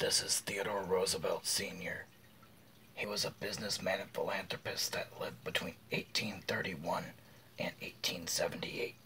This is Theodore Roosevelt Sr. He was a businessman and philanthropist that lived between 1831 and 1878.